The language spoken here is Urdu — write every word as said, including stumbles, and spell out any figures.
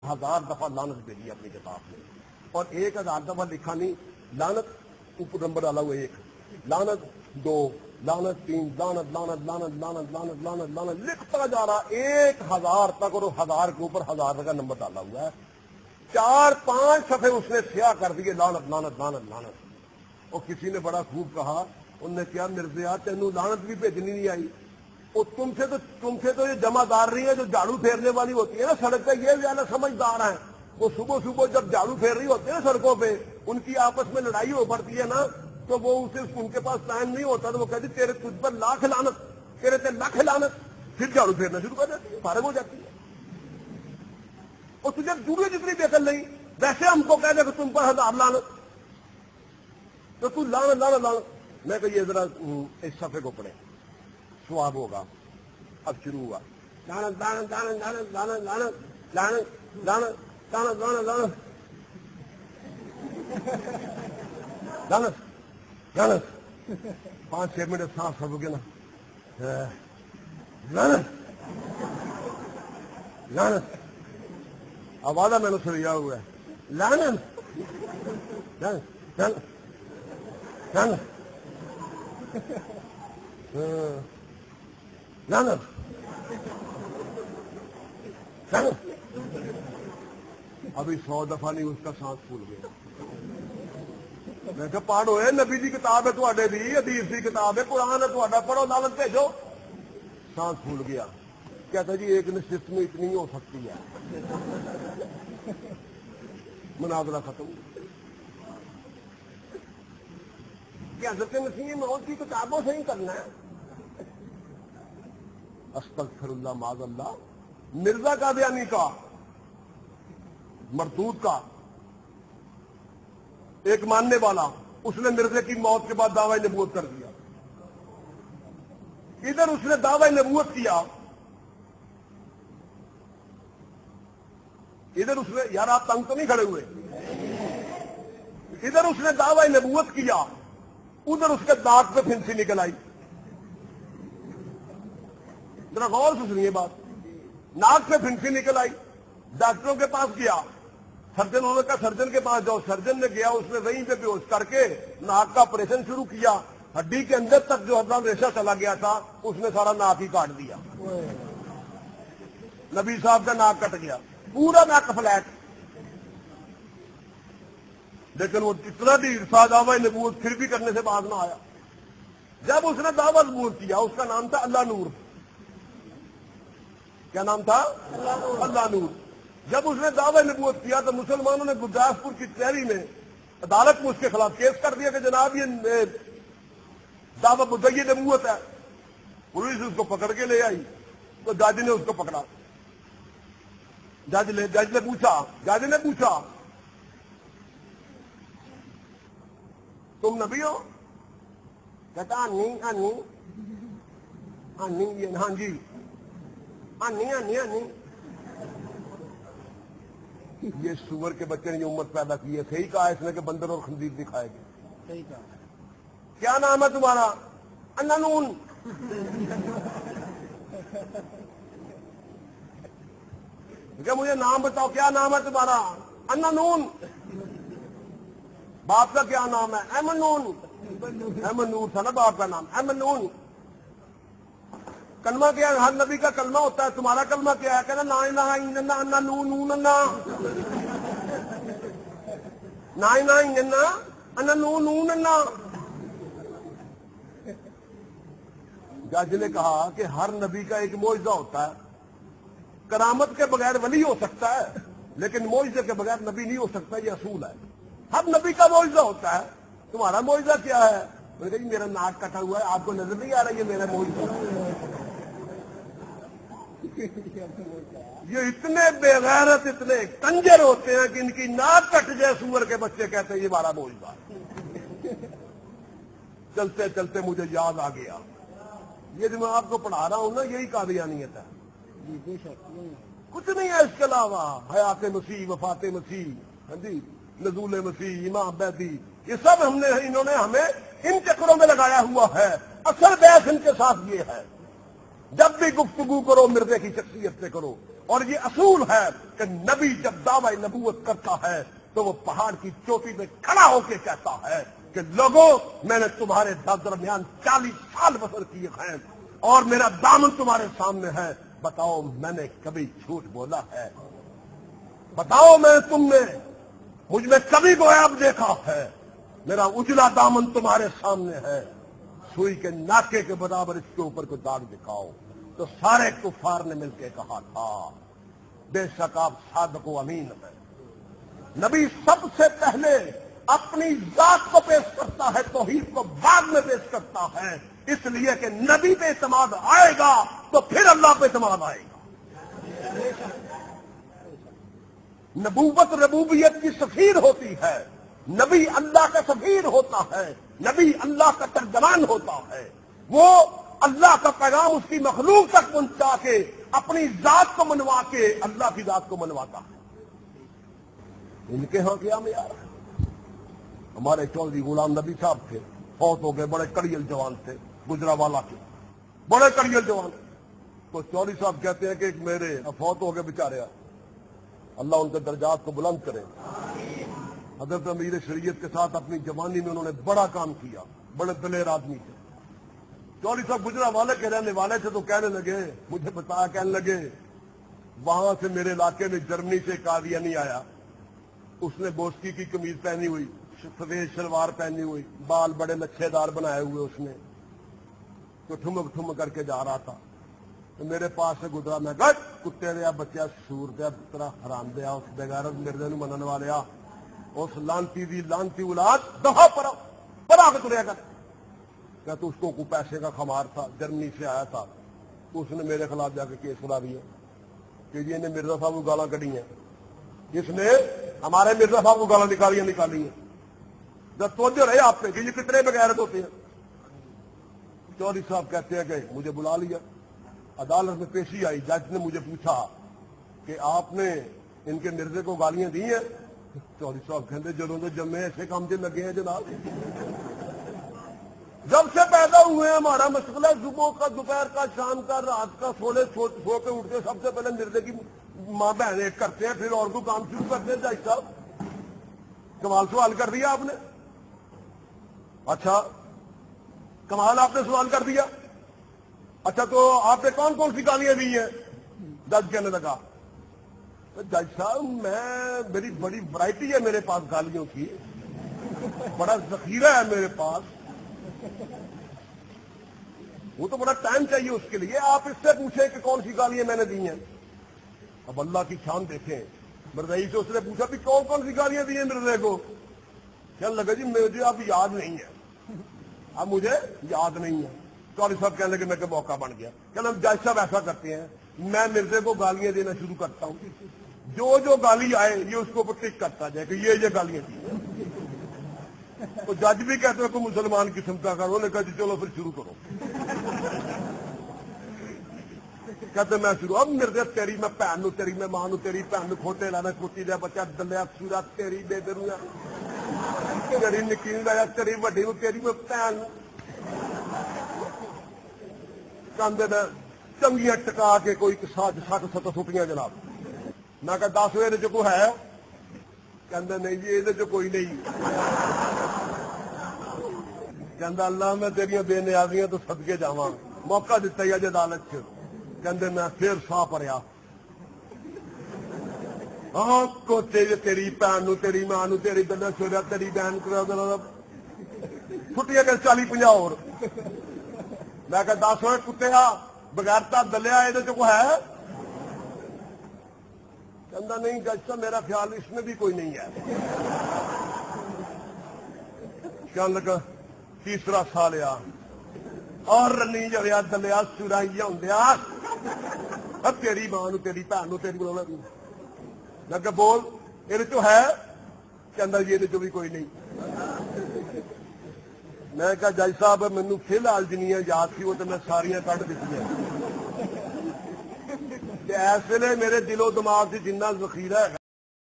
ہزار دفعہ لعنت بھیجی اپنی کتاب میں، اور ایک ہزار دفعہ لکھا نہیں لعنت اوپر نمبر ڈالا ہوا ایک، لعنت دو، لعنت تین، لعنت لعنت لعنت لعنت لعنت لعنت لعنت لکھتا جا رہا ایک ہزار تک، اور ہزار کے اوپر ہزار کا نمبر ڈالا ہوا ہے. چار پانچ صفحے اس نے سیاہ کر دیے لعنت لعنت لعنت لعنت. اور کسی نے بڑا خوب کہا، انہوں نے کیا مرزا تینوں لعنت بھی بھیجنی نہیں آئی؟ اور تم سے تو تم سے تو یہ جمع دار رہی ہے جو جھاڑو پھیرنے والی ہوتی ہے نا سڑک پہ، یہ زیادہ سمجھدار ہیں. وہ صبح صبح جب جھاڑو پھیر رہی ہوتی ہے نا سڑکوں پہ، ان کی آپس میں لڑائی ہو پڑتی ہے نا، تو وہ اسے ان کے پاس ٹائم نہیں ہوتا تو وہ کہتی تیرے تجھ پر لاکھ لعنت، تیرے تے لاکھ لعنت، پھر جھاڑو پھیرنا شروع کر دیتی ہے، فارغ ہو جاتی ہے. اور تجھے جڑے جتنی بےقل نہیں، ویسے ہم کو کہہ دے کہ تم پر ہزار لعنت، تو تو لعنت لعنت لعنت. میں کہ یہ ذرا اس صفحے کو پڑھیں، ثواب ہوگا. اب شروع ہوا لعنت لعنت لعنت لعنت لعنت لعنت لعنت لعنت لعنت لعنت لعنت لعنت لعنت. پانچ چھ منٹ سانس سب گے نا، لعنت لعنت. آوازہ میں نے سریا ہوا ہے لعنت لعنت لعنت لعنت لعنت لعنت. ابھی سو دفعہ نہیں اس کا سانس پھول گیا. میں کہ پڑھو ہے نبی دی کتاب ہے تواڈے دی، حدیث دی کتاب ہے، قرآن ہے تواڈا، پڑھو لعنت بھیجو. سانس پھول گیا. کہتا جی ایک نشست میں اتنی ہو سکتی ہے. مناظرہ ختم. کہ حضرت مسیح موت کی کتابوں سے ہی کرنا ہے. استغفر اللہ معاذ اللہ. مرزا کا بیانی کا، مرتوت کا ایک ماننے والا، اس نے مرزے کی موت کے بعد دعوی نبوت کر دیا. ادھر اس نے دعوی نبوت کیا، ادھر اس نے، یار آپ تنگ تو نہیں کھڑے ہوئے، ادھر اس نے دعوی نبوت کیا، ادھر اس کے دانت پہ پھنسی نکل آئی. ذرا غور سے سنیے بات. ناک پہ پھنسی نکل آئی. ڈاکٹروں کے پاس گیا، سرجن، انہوں نے کہا سرجن کے پاس جاؤ. سرجن نے گیا، اس نے وہیں پہ بیہوش کر کے ناک کا آپریشن شروع کیا. ہڈی کے اندر تک جو حضرت ریشہ چلا گیا تھا اس نے سارا ناک ہی کاٹ دیا. نبی صاحب کا ناک کٹ گیا، پورا ناک فلیٹ. لیکن وہ اتنا بھی عرصہ دعوی نبوت پھر بھی کرنے سے باز نہ آیا. جب اس نے دعوی نبوت کیا، اس کا نام تھا اللہ نور. کیا نام تھا؟ اللہ نور. جب اس نے دعوی نبوت کیا تو مسلمانوں نے گرداسپور کی کچہری میں عدالت میں اس کے خلاف کیس کر دیا کہ جناب یہ دعوی مدعی نبوت ہے. پولیس اس کو پکڑ کے لے آئی تو جج نے اس کو پکڑا. جج نے جج نے پوچھا جج نے پوچھا تم نبی ہو؟ کہتا نہیں ہانی ہانی ہاں جی ہانی ہانی ہانی. یہ سور کے بچے نے یہ امت پیدا کی ہے. صحیح کہا اس نے کہ بندر اور خنزیر دکھائے گی. صحیح کہا. کیا نام ہے تمہارا؟ انانون. کہ مجھے نام بتاؤ، کیا نام ہے تمہارا؟ انانون. باپ کا کیا نام ہے؟ احمد نون. احمد نور تھا نا باپ کا نام، احمد نون. کلمہ کیا ہے؟ ہر نبی کا کلمہ ہوتا ہے. تمہارا کلمہ کیا ہے؟ کہنا نا الہ الا اللہ انا نون نون اللہ نا الہ الا اللہ انا نون نون اللہ. جج نے کہا کہ ہر نبی کا ایک معجزہ ہوتا ہے. کرامت کے بغیر ولی ہو سکتا ہے لیکن معجزے کے بغیر نبی نہیں ہو سکتا. یہ اصول ہے. ہر نبی کا معجزہ ہوتا ہے. تمہارا معجزہ کیا ہے؟ میں نے کہا جی میرا ناک کٹا ہوا ہے، آپ کو نظر نہیں آ رہا یہ میرا معجزہ. یہ اتنے بے غیرت، اتنے کنجر ہوتے ہیں کہ ان کی ناک کٹ جائے سور کے بچے کہتے ہیں یہ ہمارا معجزہ. چلتے چلتے مجھے یاد آ گیا، یہ جو میں آپ کو پڑھا رہا ہوں نا یہی قادیانیت ہے. کچھ نہیں ہے اس کے علاوہ. حیات مسیح، وفات مسیح، ہاں جی، نزول مسیح، امام مہدی، یہ سب ہم نے انہوں نے ہمیں ان چکروں میں لگایا ہوا ہے. اصل بحث ان کے ساتھ یہ ہے، جب بھی گفتگو کرو مرزے کی شخصیت سے کرو اور یہ اصول ہے کہ نبی جب دعوی نبوت کرتا ہے تو وہ پہاڑ کی چوٹی پہ کھڑا ہو کے کہتا ہے کہ لوگوں میں نے تمہارے درمیان چالیس سال بسر کیے ہیں اور میرا دامن تمہارے سامنے ہے، بتاؤ میں نے کبھی جھوٹ بولا ہے؟ بتاؤ میں تم نے مجھ میں کبھی کوئی عیب دیکھا ہے؟ میرا اجلا دامن تمہارے سامنے ہے، سوئی کے ناکے کے برابر اس کے اوپر کو داغ دکھاؤ۔ تو سارے کفار نے مل کے کہا تھا بے شک آپ صادق و امین ہیں۔ نبی سب سے پہلے اپنی ذات کو پیش کرتا ہے، توحید کو بعد میں پیش کرتا ہے، اس لیے کہ نبی پہ اعتماد آئے گا تو پھر اللہ پہ اعتماد آئے گا۔ نبوت ربوبیت کی سفیر ہوتی ہے، نبی اللہ کا سفیر ہوتا ہے، نبی اللہ کا ترجمان ہوتا ہے، وہ اللہ کا پیغام اس کی مخلوق تک پہنچا کے اپنی ذات کو منوا کے اللہ کی ذات کو منواتا ہے۔ ان کے ہاں کیا معیار ہے؟ ہمارے چودھری غلام نبی صاحب تھے، فوت ہو گئے، بڑے کڑیل جوان تھے، گجرانوالہ کے بڑے کڑیل جوان۔ تو چودھری صاحب کہتے ہیں کہ ایک میرے فوت ہو گئے بیچارے، اللہ ان کے درجات کو بلند کرے۔ حضرت امیر شریعت کے ساتھ اپنی جوانی میں انہوں نے بڑا کام کیا، بڑے دلیر آدمی تھے۔ چودھری صاحب گجرانوالے کے رہنے والے تھے تو کہنے لگے، مجھے بتایا، کہنے لگے وہاں سے میرے علاقے میں جرمنی سے قادیانی آیا، اس نے بوسکی کی قمیض پہنی ہوئی، سفید شلوار پہنی ہوئی، بال بڑے لچھے دار بنائے ہوئے، اس نے تو ٹھمک ٹھمک کر کے جا رہا تھا۔ تو میرے پاس سے گزرا، میں کہا کتے دیا بچہ سور دیا طرح حرام دیا، اس بغیرت مرزے نو منن والیا، اس لانتی دی لانتی اولاد دفعہ پر پر آ کے تریا کر۔ کیا تو اس کو کوئی پیسے کا خمار تھا، جرمنی سے آیا تھا، اس نے میرے خلاف جا کے کیس کھلا دیا کہ جی انہیں مرزا صاحب کو گالاں کڑی ہیں، اس نے ہمارے مرزا صاحب کو گالاں نکالی نکالی ہیں۔ جب توجہ رہے آپ پہ کہ یہ کتنے بغیرت ہوتے ہیں۔ چودھری صاحب کہتے ہیں کہ مجھے بلا لیا، عدالت میں پیشی آئی، جج نے مجھے پوچھا کہ آپ نے ان کے مرزے کو گالیاں دی ہیں؟ چودھری صاحب کہتے جدوں تو جمے ایسے کام سے لگے ہیں جناب، جب سے پیدا ہوئے ہیں ہمارا مشغلہ صبح کا، دوپہر کا، شام کا، رات کا، سونے سو کے اٹھتے سب سے پہلے مرزے کی ماں بہنیں کرتے ہیں، پھر اور کو کام شروع کرتے ہیں۔ جج صاحب کمال سوال کر دیا آپ نے، اچھا کمال آپ نے سوال کر دیا، اچھا تو آپ نے کون کون سی گالیاں دی ہیں؟ جج کہنے لگا جج صاحب میں میری بڑی ورائٹی ہے میرے پاس گالیوں کی، بڑا ذخیرہ ہے میرے پاس، وہ تو بڑا ٹائم چاہیے اس کے لیے، آپ اس سے پوچھیں کہ کون سی گالیاں میں نے دی ہیں۔ اب اللہ کی شان دیکھیں، مرزائی سے اس نے پوچھا بھی کون کون سی گالیاں دی ہیں مرزے کو؟ کہنے لگا جی مجھے اب یاد نہیں ہے، اب مجھے یاد نہیں ہے۔ چودھری صاحب کہنے لگے میں کہ موقع بن گیا، کہنا جج صاحب ایسا کرتے ہیں، میں مرزے کو گالیاں دینا شروع کرتا ہوں، جو جو گالی آئے یہ اس کو اوپر ٹک کرتا جائے کہ یہ یہ گالیاں دی۔ تو جج بھی کہتے ہیں کوئی مسلمان قسم کا کرو، نے کہا جی چلو پھر شروع کرو۔ کہتے میں شروع، اب مرزے تیری میں بھن نو، تیری میں ماں نو، تیری بھن نو کھوٹے لانا، کھوٹی دیا بچہ دلیا سورا، تیری بے دریا، تیری نکی لایا، تیری وڈی نو، تیری میں بھن کاندے میں چنگیاں ٹکا کے کوئی سات سات ست سٹیاں جناب۔ میں کہا دس یہ جو کوئی ہے؟ کہندے نہیں جی یہ جو کوئی نہیں۔ کہندا اللہ میں تیریاں بے نیازیاں تو صدقے جاواں، موقع دیتا ہی اج عدالت چ۔ کہندے میں پھر سا پڑیا، ہاں کو تیری تیری بھن نو، تیری ماں نو، تیری دلیا چھوڑیا، تیری بہن کرا چھٹیاں کر چالی پنجا اور۔ میں کہا دس ہوئے کتے آ بغیرتا دلیا یہ جو کوئی ہے؟ کہندا نہیں جج صاحب میرا خیال اس میں بھی کوئی نہیں ہے۔ کہنے لگا تیسرا سال آ اور رنی جڑیا دلیا سورائیا ہوں اب تیری ماں نو، تیری بھن نو، تیری بولنا میں کہ بول یہ جو ہے؟ کہندا یہ جو بھی کوئی نہیں۔ میں کہا جج صاحب مینوں فی الحال جنیاں یاد سی وہ تو میں ساریاں کٹ دیتی ہیں، اس ویلے میرے دل و دماغ سے جنہ ذخیرہ ہے